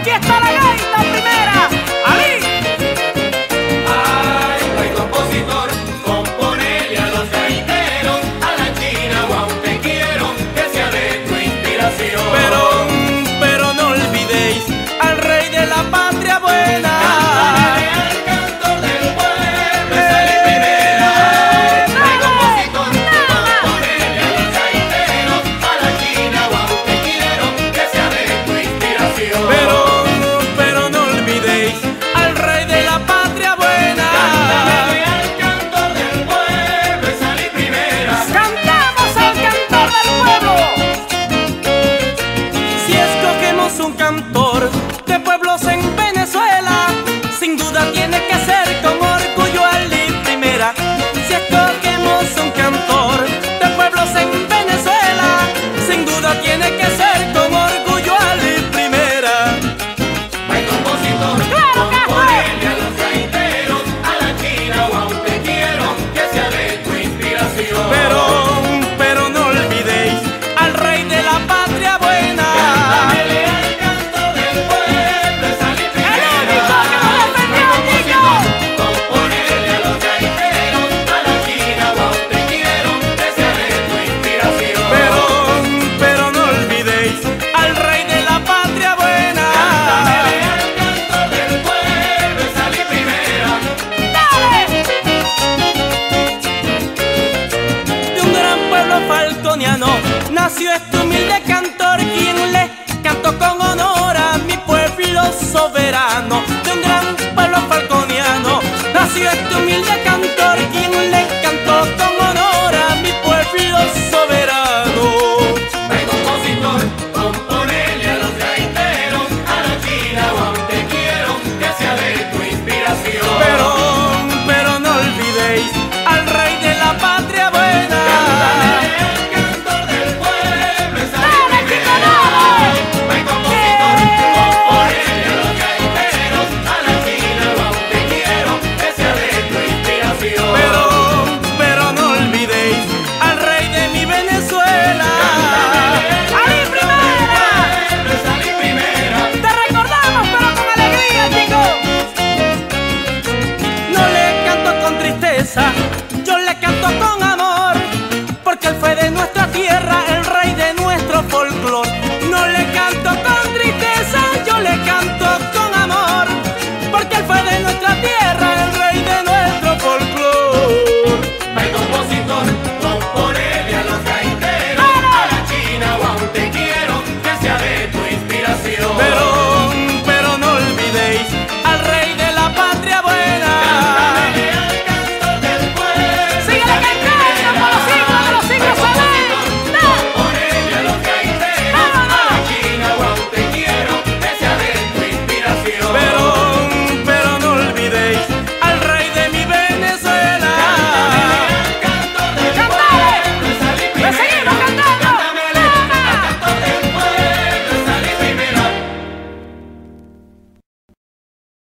aquí está la gaita primera. ¡Ali! Ay, compositor, componele a los gaiteros, a la china o a un te quiero, que sea de tu inspiración. Pero no olvidéis al rey de la patria buena. Cántale al cantor del pueblo, esa es la primera. Ay, compositor, componele a los gaiteros, a la china o a un te quiero, que sea de tu inspiración. Pero no olvidéis al rey de la patria buena. Cántale al cantor del pueblo, esa es la primera. ¡Cantamos al cantor del pueblo! Si escogemos un cantor